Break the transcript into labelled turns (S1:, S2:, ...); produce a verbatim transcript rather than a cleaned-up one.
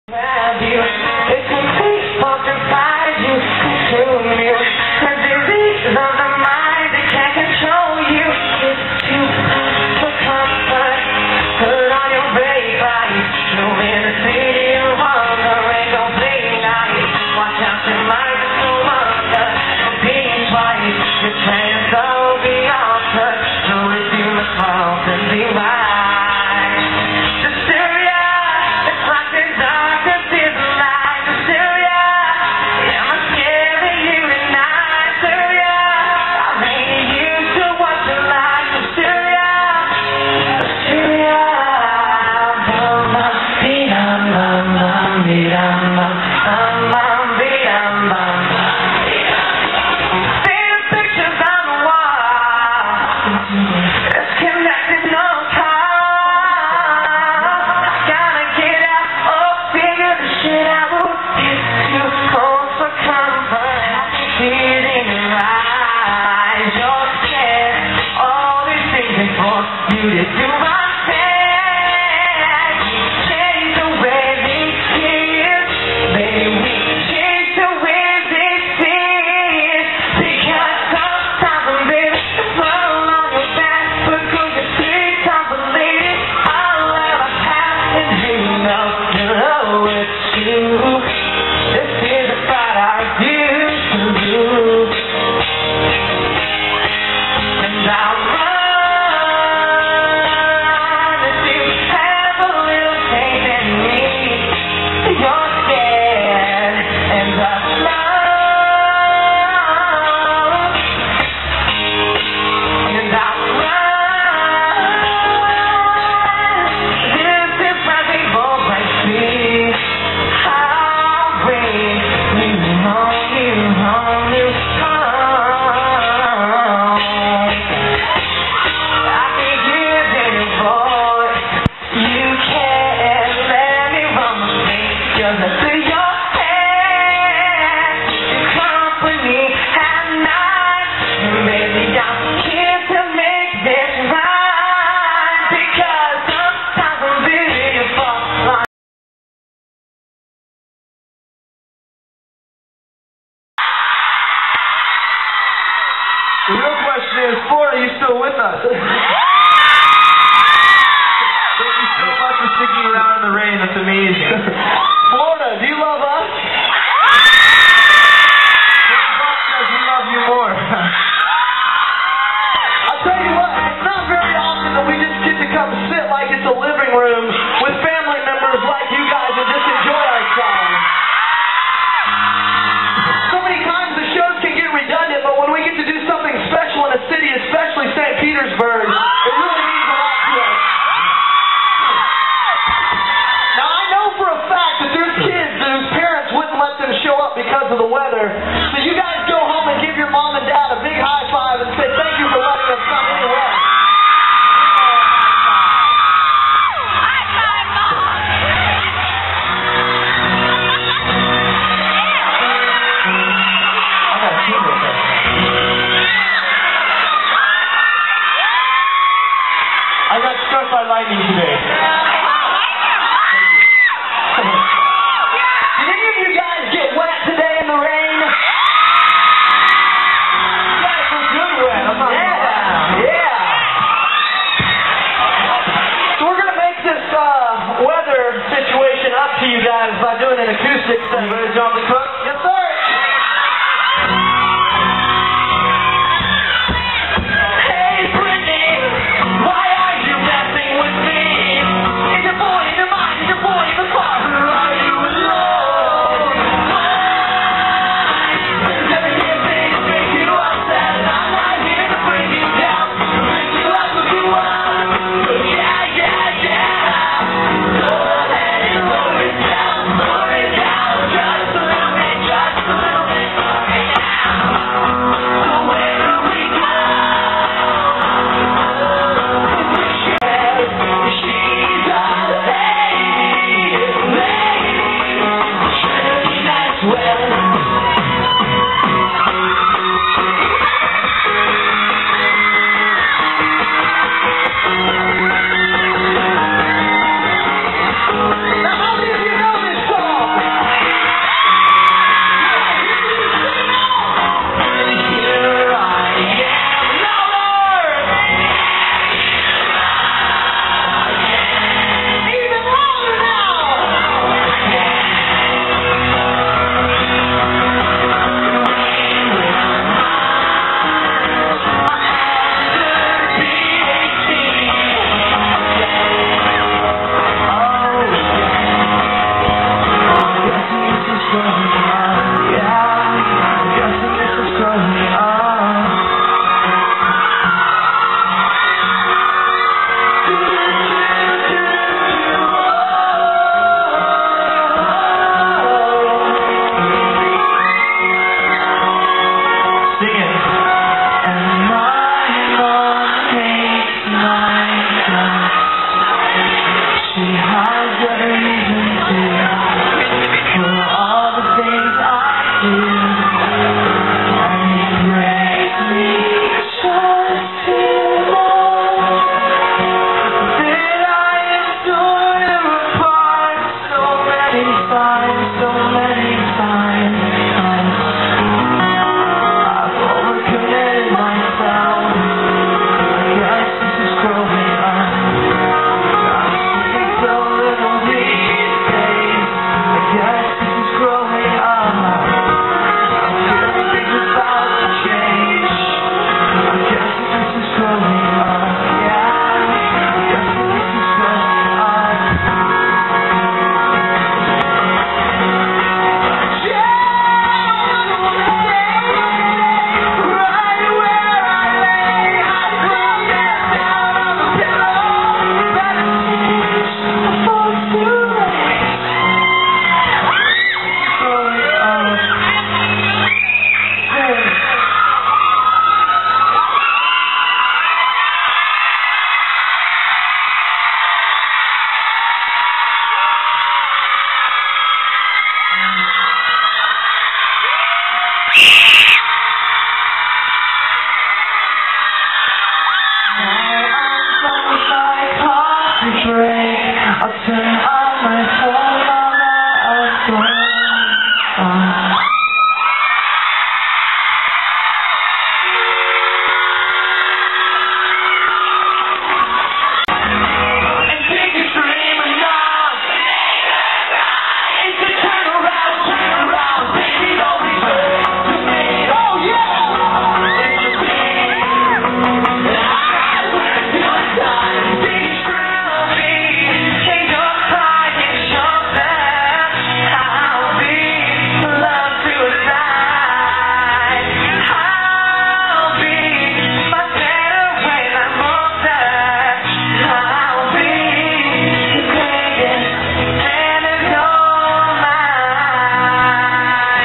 S1: The real question is, Florida, are you still with us? Thank you so much for sticking around in the rain. That's amazing. Florida, do you love us? Because we love you more. I'll tell you what, it's not very often that we just get to come sit like it's a living room with family members like you guys and just enjoy ourselves. So many times the shows can get redundant, but when we get to do something special in a city, especially Saint Petersburg, it really means a lot to us. Now I know for a fact that there's kids whose parents wouldn't let them show up because of the weather, so you guys go home and give your mom and dad a big high five and say thank you for letting us come anyway. I got struck by lightning today. Did any of you guys get wet today in the rain? You guys were good wet. I'm not yeah, yeah. So we're going to make this uh, weather situation up to you guys by doing an acoustic set. Ready, John the Cook? Yes, sir. Hey, Brittany, why are you messing with me? train.